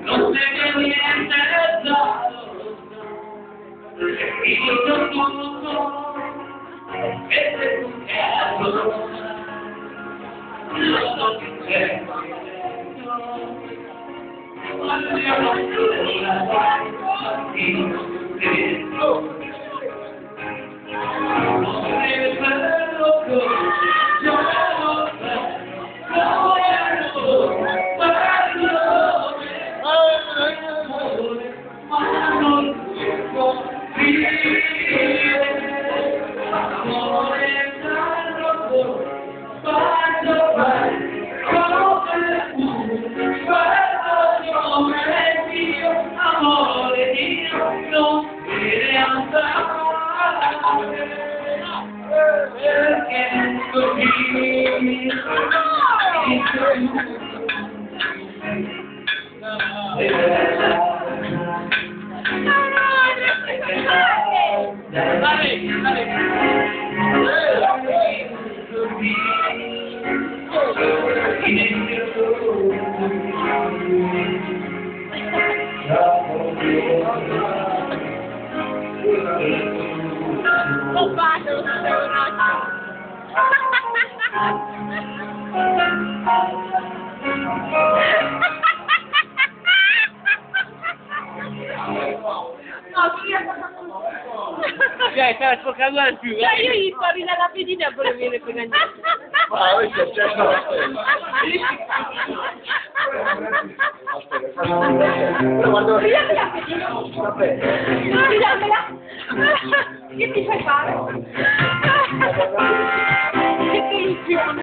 non se che niente è dato, finito tutto, e se tu caso, lo so che c'è, quando io non sono la guarda, dentro, non deve farlo come giorno, ma non si può vivere, amore tanto, quando vai, come tu, quando come Dio, amore Dio, non in realtà, perché così, Stava sfocando al più. Io gli sto ridando la pedina e poi viene con niente. Ma questo c'è però guarda Ridammela la pedina. Ridammela. Che ti fai fare? Che soluzione?